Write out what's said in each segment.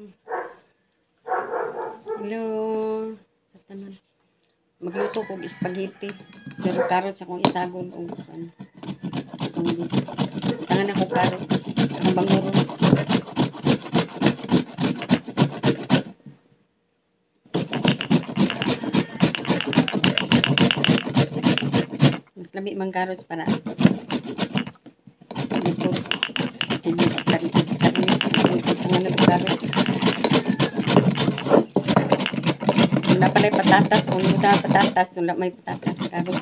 Hello. Sa tanan. Magluto ko spaghetti. Pero carrots akong isagol o ano. Tangan ako carrots. Ang banguron. Mas lami mang carrots para luto. Tingin at karin. Tangan ako carrots. Wala pala yung patatas. Kung hindi na patatas, wala may patatas. Carrots.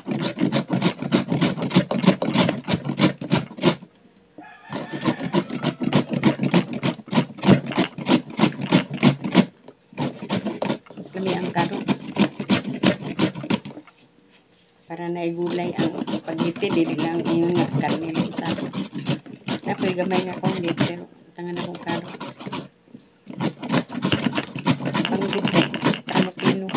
Lami ang carrots. Para naigulay ang spaghetti. Dili lang yun nga. Karne lang isa. Napoy gamay nga kong pero tangan akong carrots. Panggit eh. Ano pino.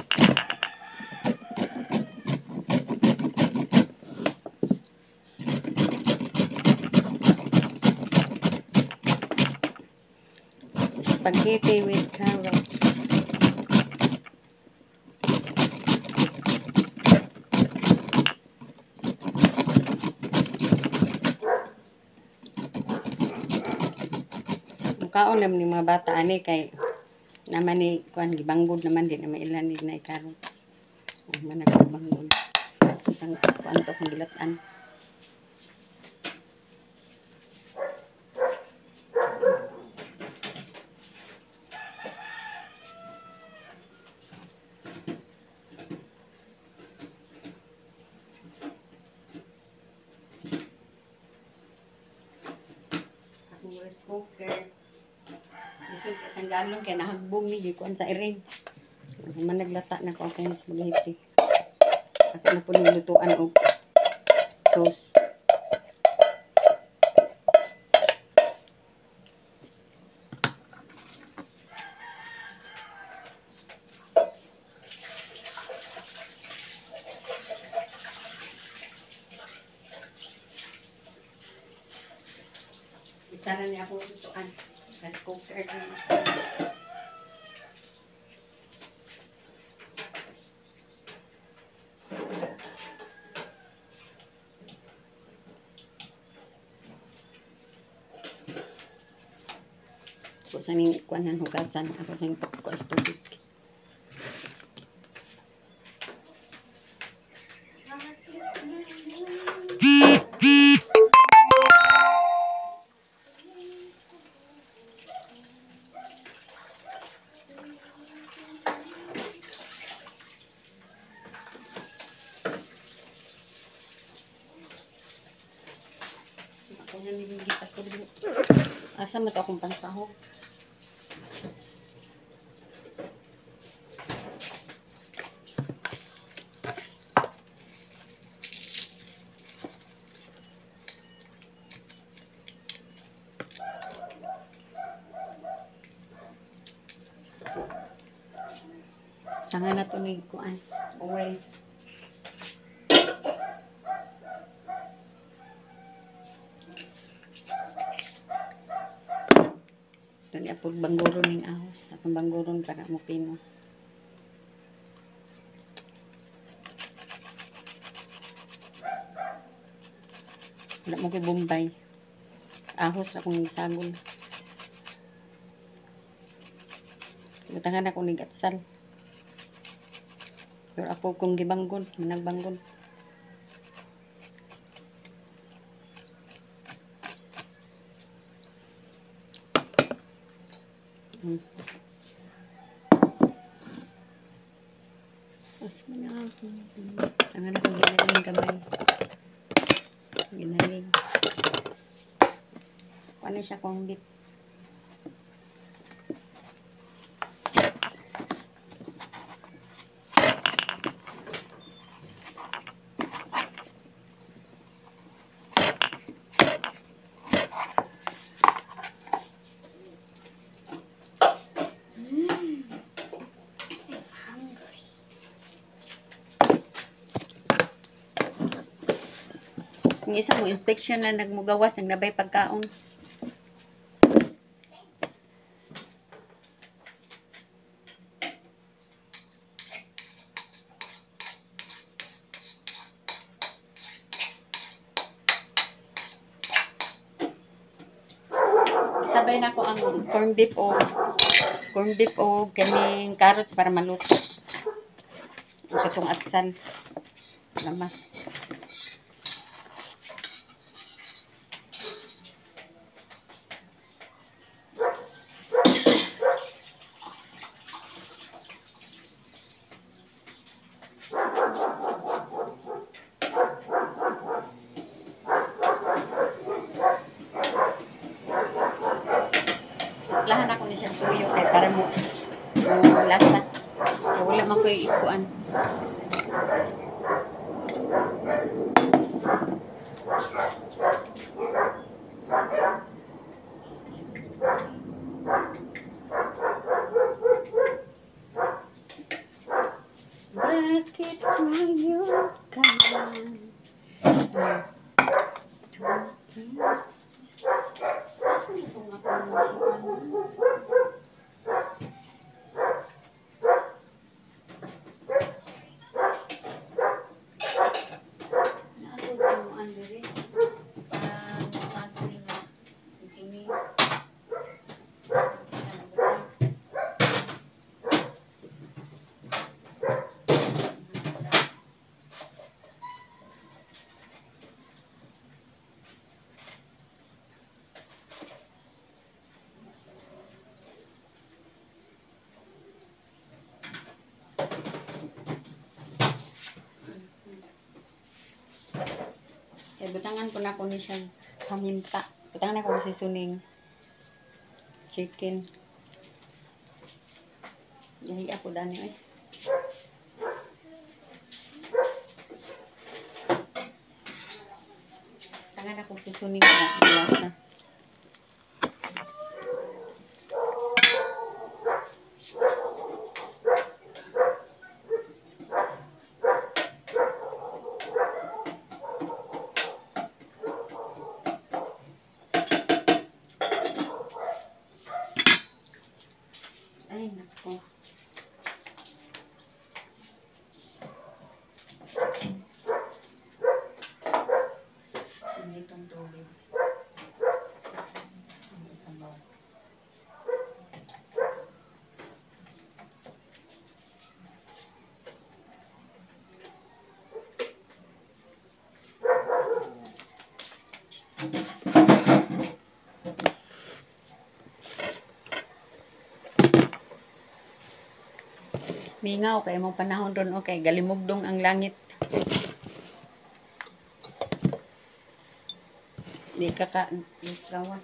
Spaghetti with carrots. Mukaon naman yung mga bata ani kay naman ni kuan gibanggod naman din na mailan ni na carrots. Man ako banggod. Isang kuan to kung gilatan. Rice cooker. Isog ang galon kaya nahagbong ni kuan sa iring. Man naglata na ko akong spaghetti. Ako na po nilutuan og sauce. Isa na niya akong lutuan. Rice cooker lang. Ako sa ning kuanan hugasan. Ako sa ning pagko as tubig. Ako na nililita ko din. Asa mo to akong pansahog? Tangan na to ni kuan. Oil. Dali apod bangguron ning ahos. Akong bangguron para mo pino. Wala mo kay Bombay. Ahos akong isagol. Tangan ako ning gatsal. Pero ako kung gibanggon, nagbanggon. As mo na ako. Tangan ako ginaling kamay. Ginaling. Paano siya kung bit? Yung isa mo, inspection na nagmugawas, nagnabay pagkaon. Ilagay na ko ang corn beef o kaning carrots para maluto. Ang katong atsan. Lamas. Lahan ako ni siya suyo kay para mo lasa. Wala man ko ikuan. Bakit ngayon ka lang? Eh, butangan ko na ko ni siyang paminta. Butangan na ko si suning chicken. Yahi ako dani eh. Butangan ako si suning na lasa. Ay, nako. Ini itong tubig. Isang bawang. Mingaw kay mong panahon ron okay galimugdong ang langit. Di ka islawas.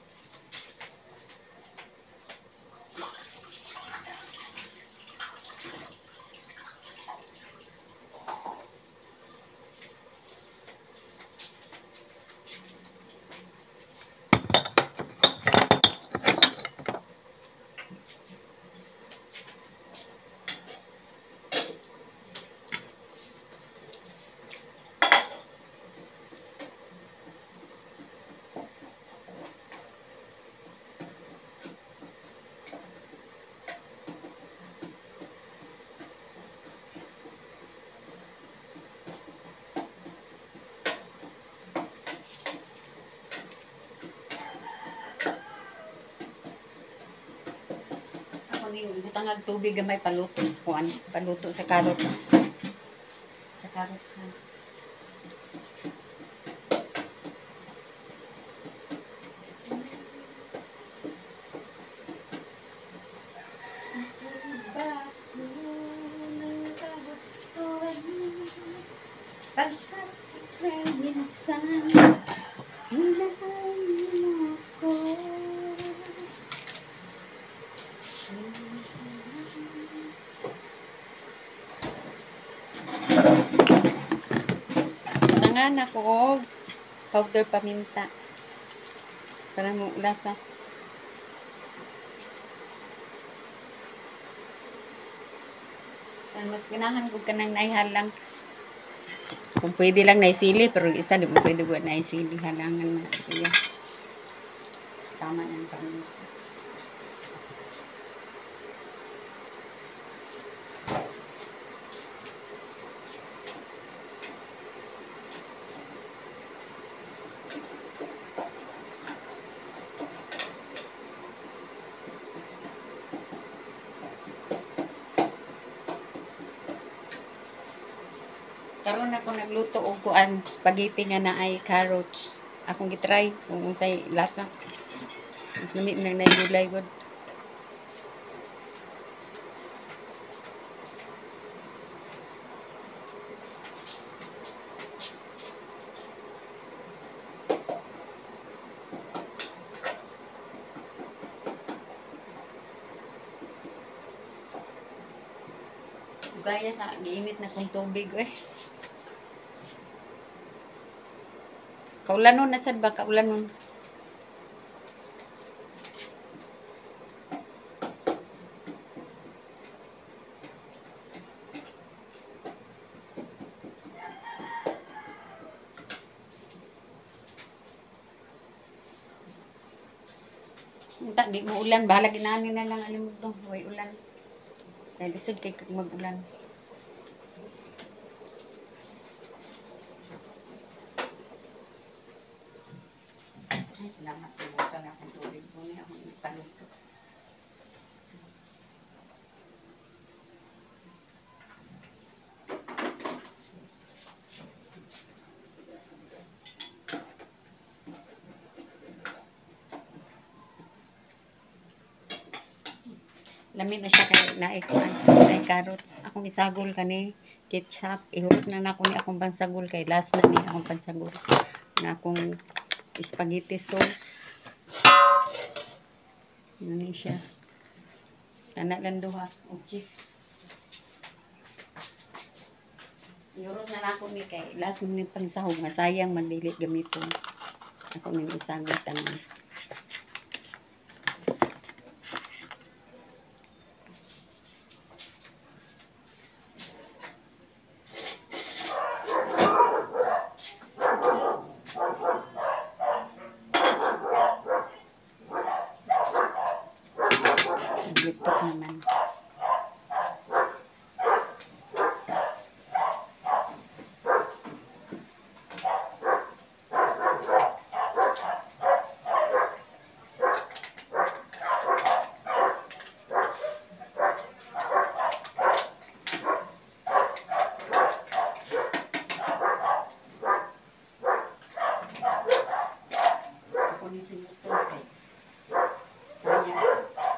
Butang ang tubig gamay paluto kuan paluto sa carrots. Sa carrots na. Pagkat ika'y minsan minahal mo ako. Tangan ako og powder paminta para mo lasa. Mas ganahan ko kanang naihalang. Kung pwede lang naisili, pero isa di mo pwede ko naisili. Halangan na siya. Tama ng paminta. Karon ako nagluto og kuan, spaghetti nga na ay carrots. Akong gitry kung unsay lasa. Mas nami nang naigulay gud. Gaya sa giinit na kong tubig eh. Kaulanon na sad ba kaulanon? Unta di mo ulan, bahala ginani na lang alimod to, way ulan. Kay lisod kay kag mag-ulan. Ay, salamat po sa akong tubig po niya akong ipaluto. Lamin na siya kay naay carrots. Akong isagol kani ketchup. Ihurot na nako ni akong pansagol kay last na ni akong pansagol. Na akong spaghetti sauce. Ini siya. Anak lang duha og cheese. Ihurot na nako ni kay last na ni pansahog. Masayang magdili gamiton. Ako nang isagol tanan. Naglitok naman. Ako ni sinuto kay sayang.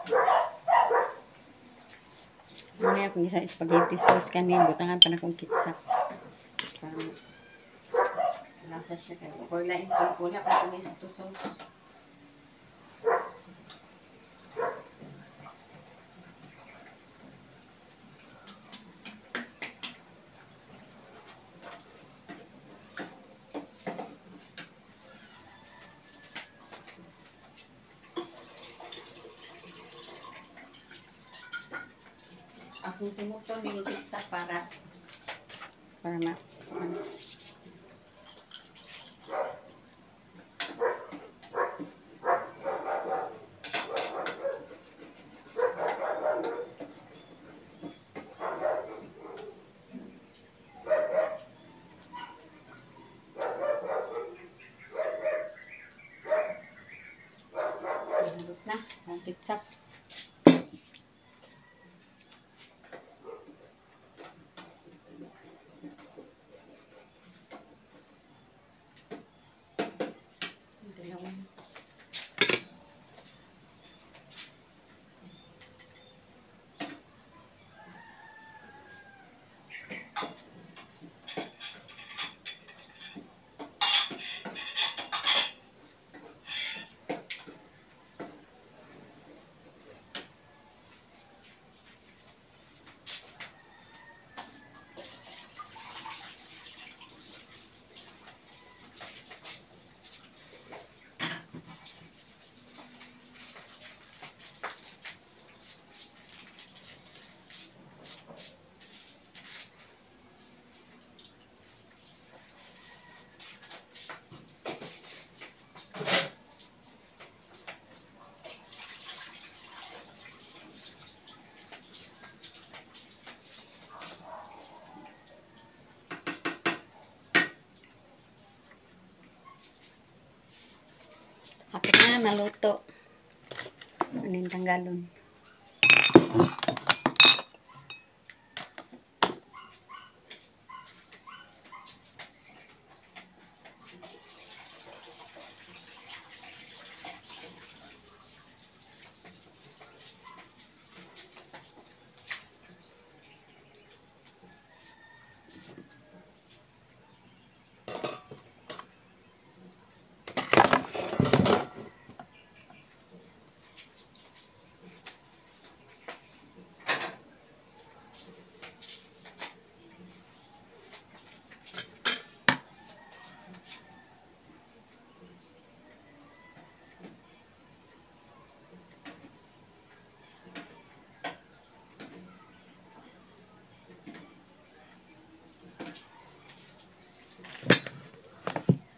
Muna akong isang spaghetti sauce kanin. Butangan pa na kong ketchup. Parang lasa siya kayo. Or lain ko. Wala pa kong isang to sauce. Akong sinuto ng ketchup para ma ano. Nalot na ang ketchup. Dalawang hapit na maluto. Aning tanggalon.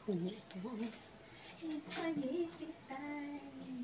Ito. Spaghetti time.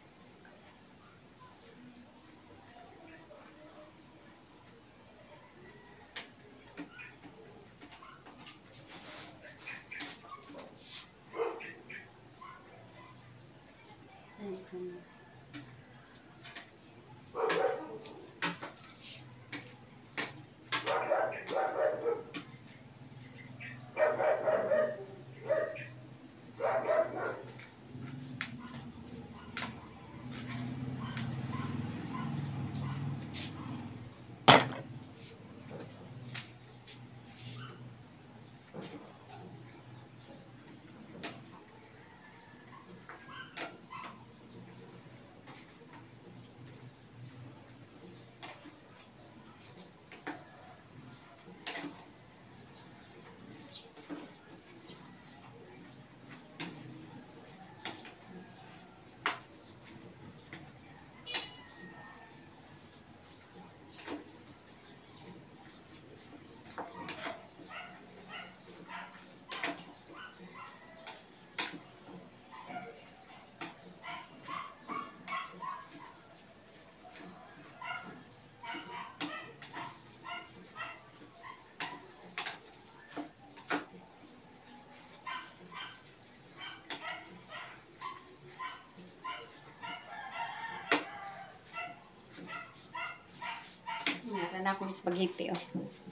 Meron akong spaghetti, oh.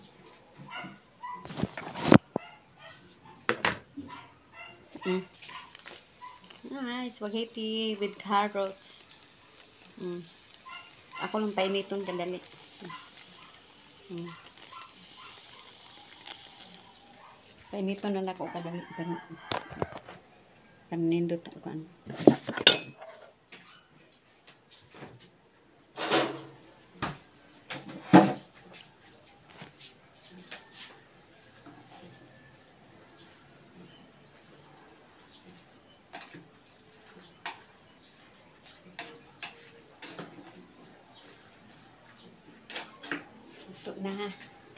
Spaghetti with carrots. Ako lang painiton kadali. Painiton na ako kadali. Panindot ako. Ito na ha.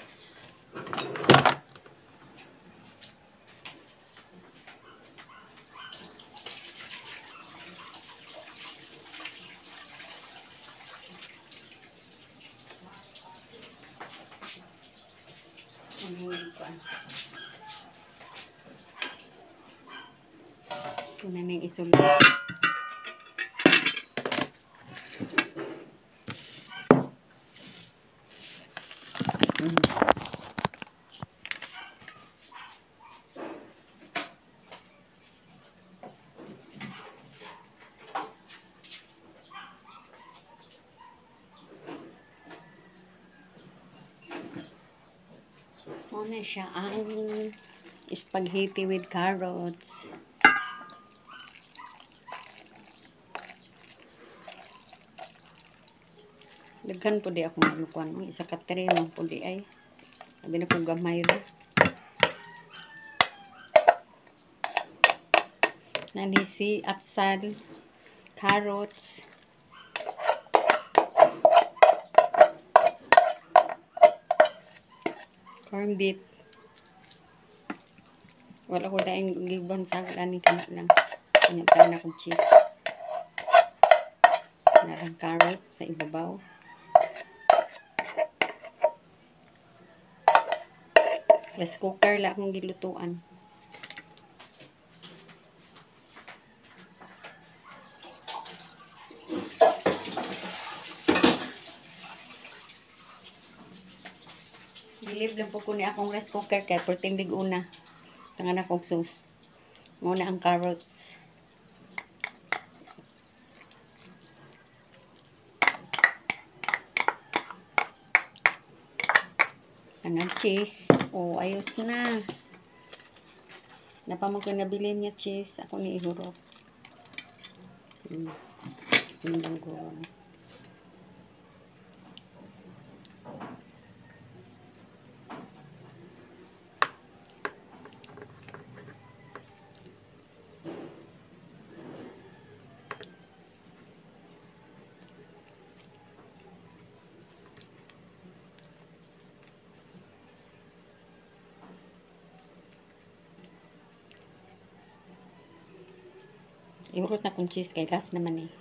Ito na nang isulat. Ano siya ang spaghetti with carrots. Daghan po di ako malukuan. Isa ka tray lang po di ay. Sabi na kong gamay rin. Nanisi, atsal, carrots, corn beef. Wala ko dahil gibon sa ani kana lang. Kanya pa na akong cheese. Narang carrot sa ibabaw. Rice cooker lang akong gilutuan. Gilib lang po ko ni akong rice cooker kaya perting una. Tangan akong sauce. Muna ang carrots. Anong cheese. Oh, ayos na. Napamang ko nabili niya cheese. Ako ni ihurot. Yun lang ko. Iurot na kung cheese kay gas naman eh.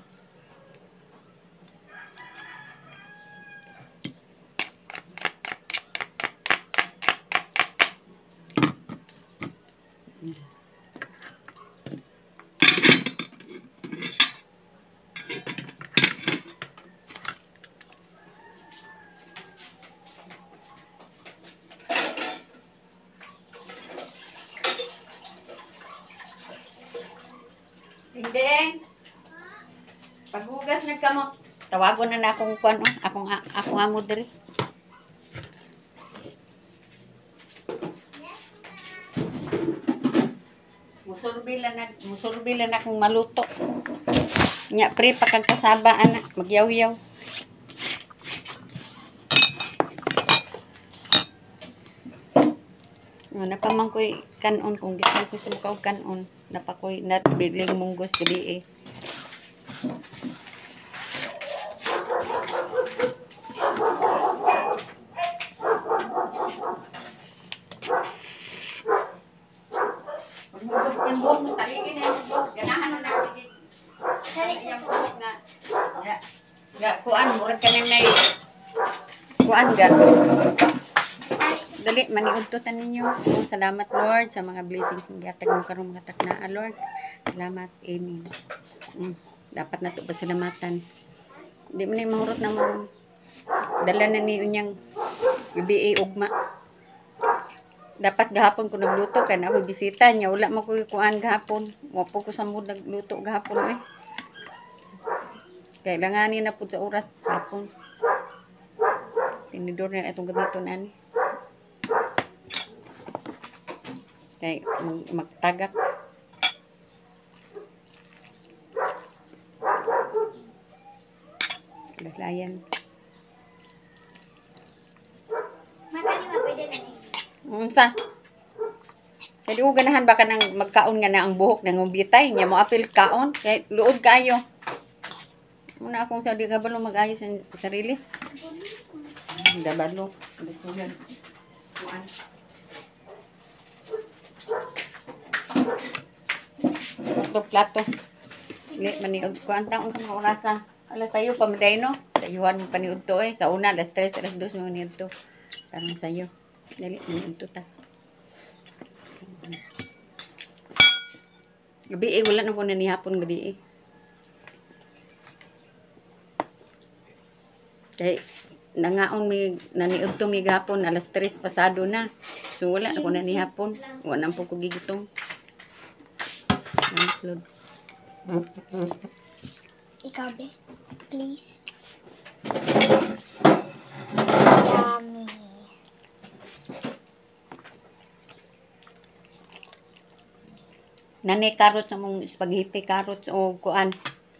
Hindi. Paghugas nagkamot. Tawagon na akong kuan akong amo diri. Musurbila na akong maluto. Nya pre pagkasaba anak magyaw-yaw. Napamang ko'y kanon kung gisan ko sa kanon. Napakoy nat biling munggos gabi eh. Yung buhok mo taligin na yung buhok. Ganahan na natin. Yung buhok na. Kuan, murag ka nang nai. Kuan ga. Dali, maniudtotan ninyo. Salamat Lord sa mga blessings ng gihatag mo karong mga taknaa Lord. Salamat, amen. Dapat na ito pasalamatan. Hindi mo na yung mahurot na mo. Dala na niyo niyang gabi ugma. Dapat gahapon ko nagluto kaya na ako bisita niya. Wala mo ko kuan gahapon. Wapo ko sa mood nagluto gahapon eh. Kailanganin na po sa oras hapon. Tinidor na itong gamito na ni. Kaya magtagak. Layan. Makani ba pwede na ni? Unsa? Kaya di ganahan baka nang magkaon nga na ang buhok ng umbitay niya mo apil kaon kay luod kayo. Muna akong sa di kabalo mag-ayos sa sarili. Gabalo. Kuan. Plato. Lit maniud ko ang taon sa mga orasa. Alas sayo pamaday no. Sayuhan mo paniud to eh. Sa una alas 3, alas 2 mo maniud to. Tarong sayo. Dali maniud to ta. Gabi eh wala na po na nihapon gabi eh. Kay nangaon mi naniud to mi gahapon alas 3 pasado na. So wala na po na nihapon. Wala na po ko gigitong. Ikaw be, please. Yummy. Nani carrots sa mong spaghetti carrots o kuan.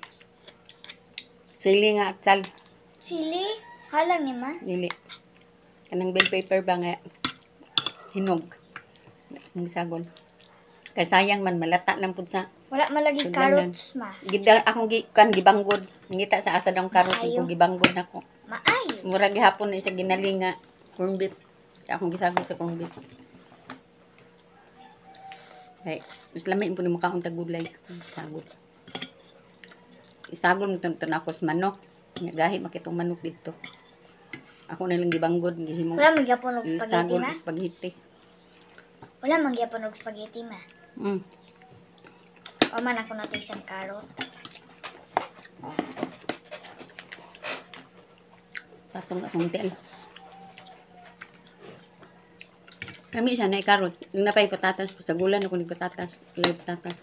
Sili nga atsal. Sili? Halang ni ma? Dili. Kanang bell paper ba nga hinog. Ang sagol. Kay sayang man malata lang pud sa Wala malagi Sudanan. carrots ma. gida akong gibanggod. Ngita sa asa daw carrots Maayo. ko gibanggod nako. Maayo. Murag gihapon na isa ginaling nga corned beef. Kaya akong gisagol sa corned beef. Ay, mas lamay po ni makaon tagulay. Sagol. Isagol mo ito na ako sa manok. Nga gahi makitong manok dito. Ako na lang gibanggod. Gihimong Wala magyapon og spaghetti isagol ma? og spaghetti. Wala magyapon og spaghetti ma. Mm. O man ako na isang carrot. Patong akong tel. Kami sana ay karot. Nung napay patatas po sa gulan ako ni patatas. Lay patatas.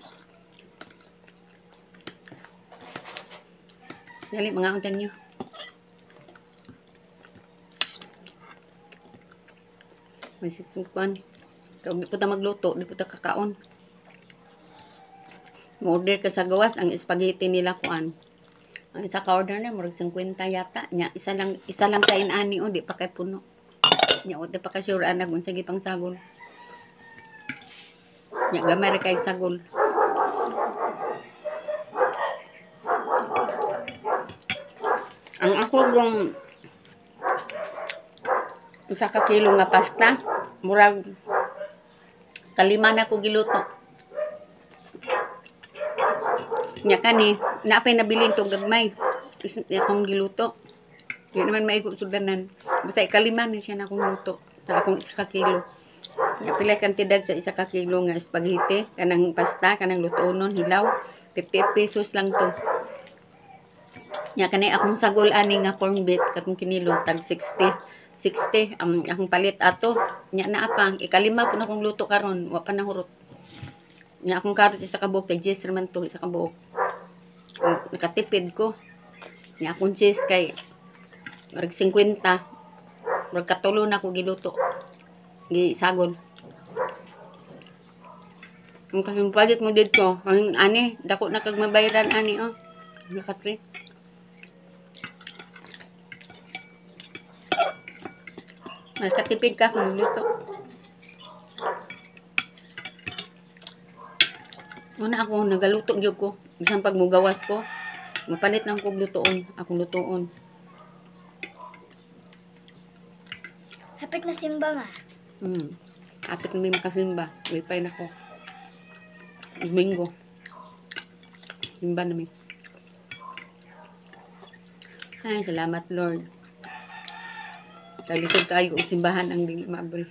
Dali mga untan nyo. May sikuan. Kung di po ta magluto, di po ta kakaon. Mo-order ka sa gawas ang spaghetti nila kuan. Ang isa ka order na murag 50 yata. Nya isa lang kain ani o di pa kay puno. Nya o di pa ka sure anag unsa gipang sagol. Nya gamay ra kay sagol. Ang ako yung usa ka kilo nga pasta, murag kalima na ko giluto. Nya kani, napay nabilin to gagmay. Akong giluto. Di naman maigo sudanan. Basta ikalima ni siya na akong luto. Sa akong 1 ka kilo. Nya pila kantidad sa 1 ka kilo nga spaghetti, kanang pasta, kanang lutoon hilaw. 50 pesos lang to. Nya kanay akong sagol ani nga corn beef katong kinilo tag 60. 60 akong palit ato. Nya naa pa ikalima pud akong luto karon, wa pa nahurot. Nya akong karot sa kabuok kay Jess man to sa kabuok. Nakatipid ko. Nya akong cheese kay reg 50. Reg katulo na ko giluto. Gisagol. Ang kasing palit mo dito, ang ani, dako na kag mabayaran ani oh. Nakatri. Mas katipid ka kung luto. Una ako nagaluto gyud ko. Bisan pag mugawas ko, mapalit lang kog lutoon, akong lutoon. Hapit na simba ma. Apit na may makasimba. Wipay na ko. Domingo. Simba na may. Ay, salamat Lord. Kalisod kayo og simbahan ang dili maabri.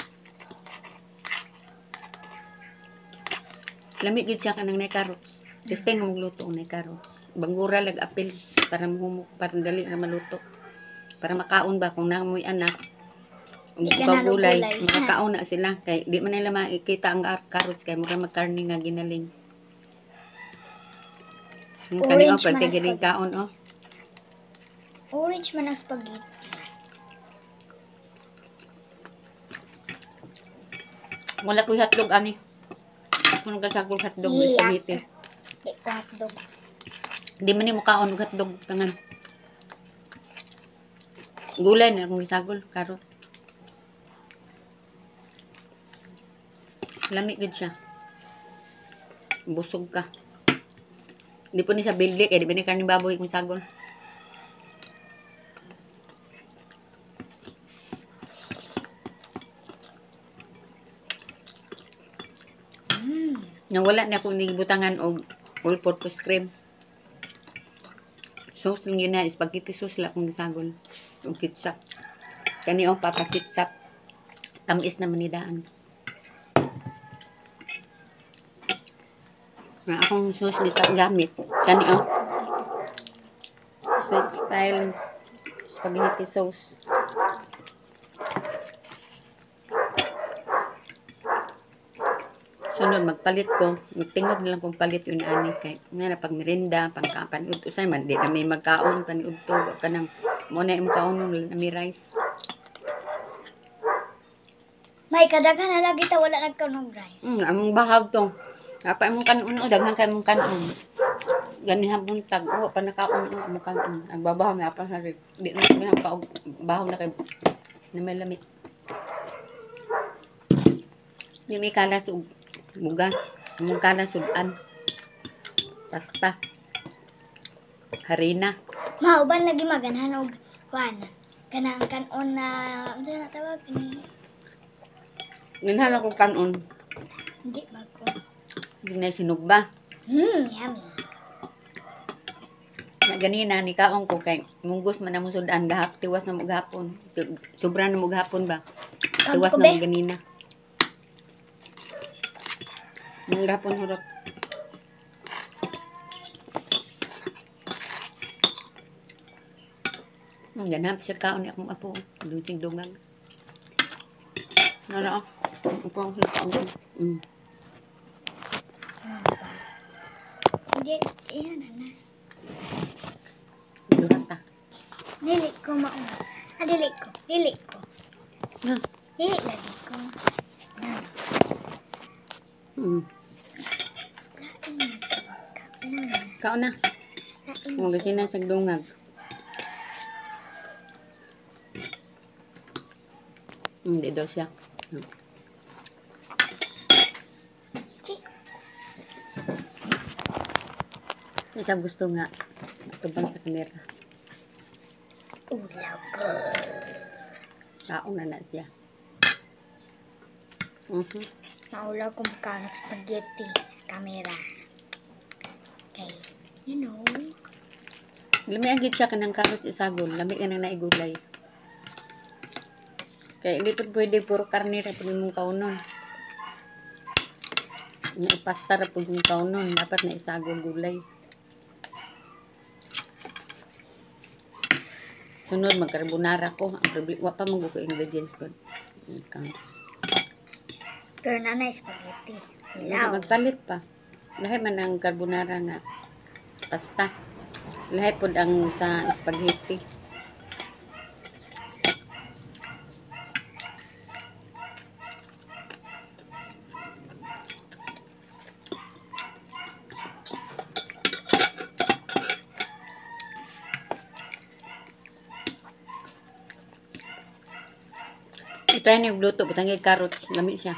Lamig gid siya kanang nay carrots. Testing mo luto nay carrots. Banggura lag apil para mahumok para dali na maluto. Para makaon ba kung namoy anak. Ug gulay, makakaon na sila kay di man nila makikita ang carrots kay mura magkarni nga ginaling. Kani o pag giling kaon oh. Orange man ang spaghetti. Wala ko hotdog ani. Kung nagkasagol hotdog sa spaghetti. Di ko hotdog. Di man ni mo kaon og hotdog tangan. Gulay na kung isagol karot. Lamig gud siya. Busog ka. Di po ni sa bildi kay di ba ni karning baboy kung sagol. Nang wala na akong nibutangan og all-purpose cream. Sauce lang yun na, spaghetti sauce lang akong gisagol. Og ketchup. Kani o papa ketchup. Tamis na manidaan. Na akong sauce bisa gamit. Kani o. Sweet style spaghetti sauce. Sunod magpalit ko, magtingog na lang kung palit yun ani kay nga na pag merinda, pangkapan usay man di na may magkaon paniud to kanang mo na imong kaon na may rice. May kadaghan na lagi ta wala nagkaon og rice. Among bahag to. Apa imong kanon o daghan kay imong kanon. Ganihan buntag o pa nakaon o imong kanon. Ang babaw na apa sa rin. Di na may kaog bahaw na kay na may lamit. Di may kalas og bugas, among kanan sudan, pasta, harina. Mauban lagi maganhan og kuan. Kanang kanon na unsa na tawag ni? Ginhan ako kanon. Hindi bago. Hindi na sinugba. Yummy. Na ganina ni kaon ko kay munggos man na mo sudan gahap tiwas na mo gahapon. Sobra na mo gahapon ba? Tiwas na mo ganina. Nang gapon hurot. Ang ganap siya kaon ni akong apo. Luting dungag. Nara ako. Upo ako sa kaon. Hindi, iyan na. Durata. Dili ko mauna. Dili ko. Dili lagi ko. Kaon na. Kung kasi na sa dungag. Hindi daw siya. Isa gusto nga. Matubang sa kamera. Ulaw ko. Kaon na siya. Maulaw ko makaon ng spaghetti. Kamera. kay, you know. Lami ang gid siya kanang karot isagol. Lami ka nang naigulay. Kaya hindi po pwede puro karne ra po mong kaunon. Na ipasta ra po yung kaunon. Dapat na isagol gulay. Sunod, magkarbonara ko. Wa pa mag ko ingredients ko. Pero nanay spaghetti. Hindi Ilaw. magpalit pa. Lahat man ang carbonara nga pasta. Lahat po ang sa spaghetti. Ito yan yung luto. Butang yung carrot. Lami siya.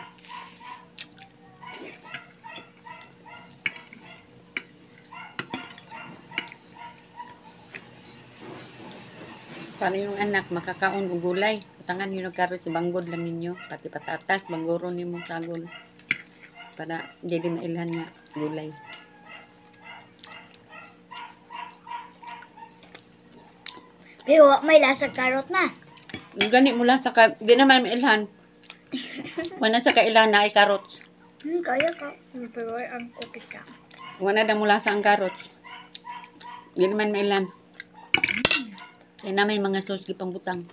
Para yung anak makakaon og gulay. Butangan nyo ng carrot si banggod lang ninyo. Pati patatas, banggoro ni mong sagol. Para hindi din mailhan nga gulay. Pero may lasa carrot na. Yung gani mo lang sa di naman mailhan. Wala sa kailan na ay carrots. Kaya ka. Pero ang cookies ka. Wala na mula sa ang carrots. Di naman mailhan. Yan na may mga sauce pang butang.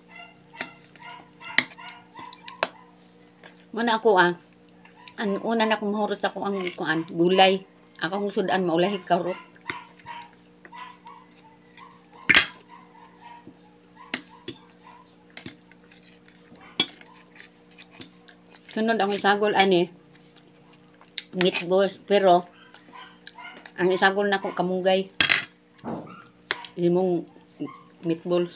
Muna ako ang una na kong mahurot sa akong gulay. Ako kong sudan maulahi karot. Sunod ang isagol meatballs, pero ang isagol na ko kamunggay. Imong meatballs.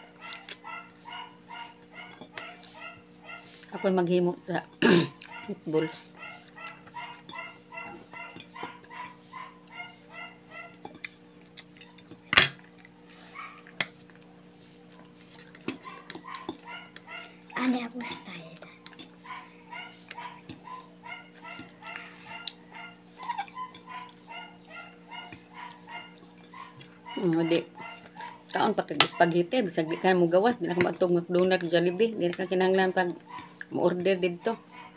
Ako maghimo sa meatballs. Ano ako style? Di. Kaon pa kag spaghetti, bisag di ka mo gawas, di na ka magtog McDonald's, Jollibee, di na ka kinahanglan pag mo-order dito.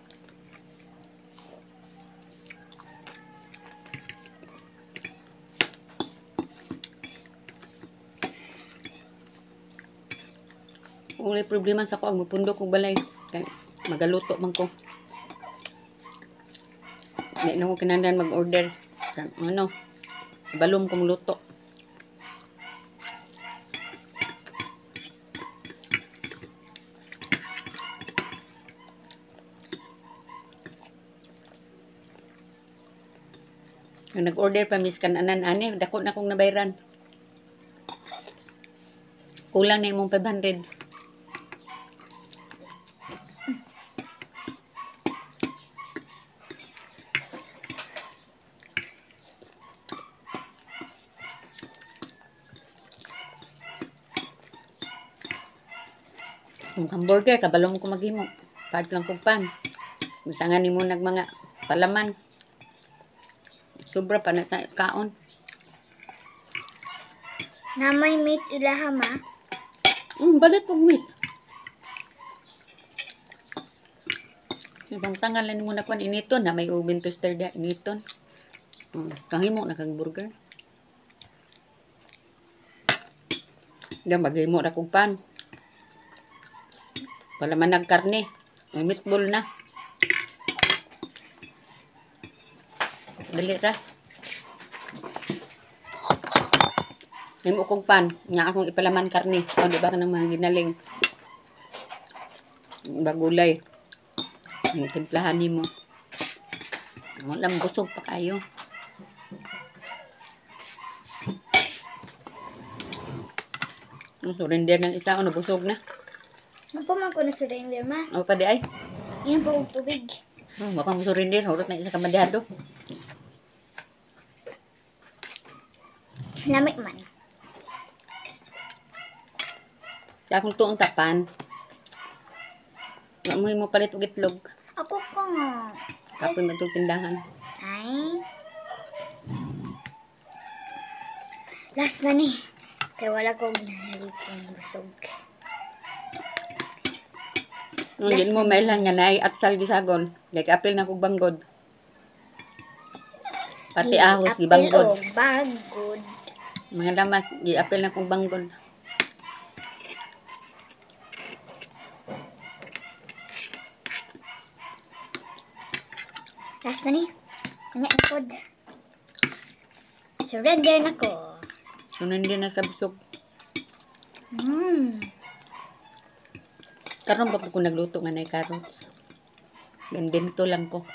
Uli problema sa ko ang mapundok kong balay. Kaya magaluto man ko. Di na ko kinahanglan mag-order. Balom kong luto. Nag-order pa miss kananan dako na kong nabayran. Kulang na imong 500. Yung hamburger kabalong ko maghimo. Kahit lang kong pan. Bisangan nimo nag mga palaman. Sobra pa na sa kaon. Na may meat ilaha ma. Balit pag meat. Ibang tangalan mo na kung initon na may oven toaster da initon. Kahimo na kang burger. Da maghimo na kong pan. Palaman nagkarne. Ang meatball na. Dali ra. Nimo kong pan, nya akong ipalaman karne. O di ba ka nang mga ginaling bagulay. Ang timplahan nimo. Walang busog pa kayo. Ang surrender ng isa, busog na. Mapaman ko na sa reindeer ma. O pa di ay. Yan po ang tubig. Baka mo surrender, hurot na isa kamadyado. Lamig man. Kaya kung tuong tapan, amoy mo palit og itlog. Ako ko nga. Kapoy man itong tindahan. Ay. Last na ni. Kaya wala ko nanalipong busog. Hindi mo mailan nga na atsal gisagon. Like apil na kong banggod. Pati ahos, gibanggod. Apil o banggod. Mga lamas, apil na kong banggod. Last na ni. Kanya ikod. Surrender na ko. Sunan din na kabusog. Karon pa po ko nagluto nga na carrots. Bendento lang ko.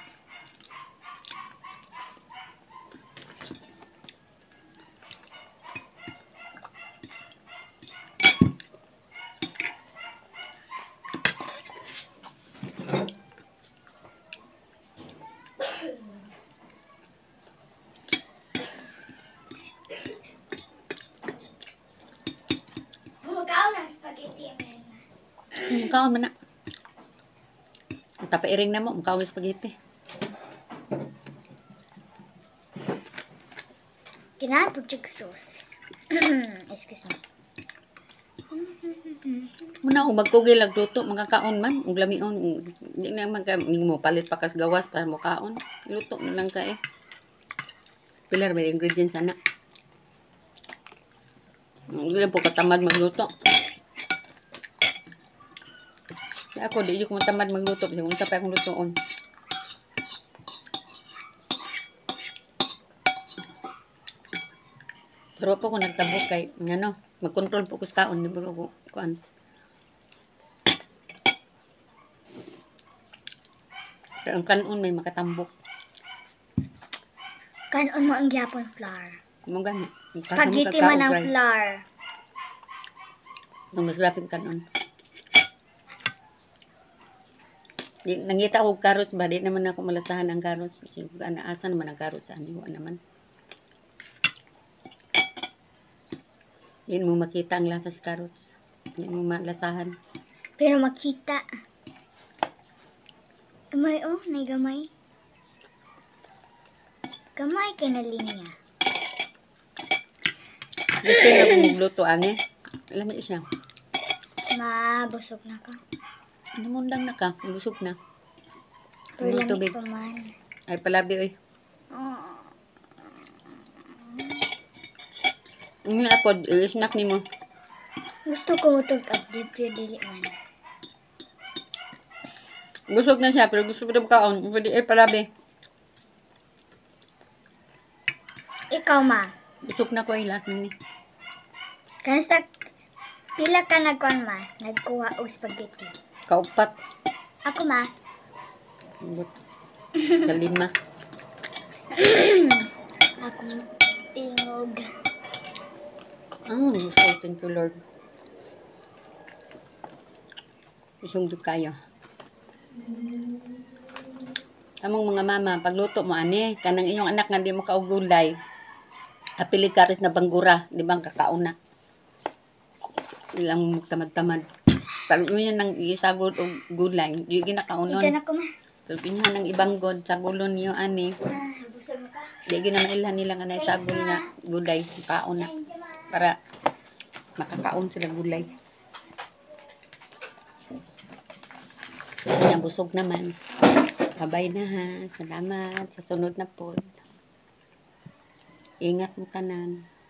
Bumagaw ng spaghetti. Kaon man na. Tapairing na mo, mukhaon yung spaghetti. Kinapod yung sauce. Excuse me. Muna kung magkugil lagluto, magkakaon man, ug lamion, hindi na mo palit pa kas gawas para mo kaon. Luto na lang ka eh. Pilar may ingredients ana. Hindi lang po katamad magluto. Kaya ako, di ko matamad magluto kasi kung pa akong lutoon. Pero po ko nagtabok kay, ano, mag-control po ko sa kaon, di ba ko kuan. Pero ang kanon may makatambok. Kanon mo ang gyapon flour. Mo gani. Spaghetti man ang flour. Nung mas graphic kanon. Di, nangita ko carrots ba? Di naman ako malasahan ang carrots. Kasi asa naman ang carrots sa aniwa naman. Di mo makita ang lasa sa carrots. Di mo malasahan. Pero makita. Gamay oh, nay gamay. Gamay kay na linya. Gusto na kung magluto ani. Alam mo siya. Mabusog na ka. Ano mo lang na ka? Busog na. Pero Ano tubig? lamig pa man. Ay palabi oy. Oh. Ang apod, snack ni mo. Gusto ko mutog update pero dili man. Busog na siya, pero gusto ko na kaon. Pwede ay palabi. Ikaw ma. Busog na ko ay last na ni. Kansa pila ka nagkuan ma? Nagkuha og spaghetti. Kaupat. Ako ma. Kalima. Ako tingog. Thank you Lord. Isong kayo. Among mga mama, pagluto mo ani, kanang inyong anak nga di mo kaugulay. Apili ka rin na banggura, di ba ang kakaon na. Ilang tamad-tamad. Pag yun nang isagol o gulay, di ginakaunon. Ito na ko ma. Pag yun nang ibanggod, sagulon niyo ani. Busog na ka. Di ginamailhan nila nga na isagol nga gulay, kaon na. Para makakaon sila gulay. Kanya busog naman. Bye na ha. Salamat. Sa sunod na pod. Ingat mo tanan.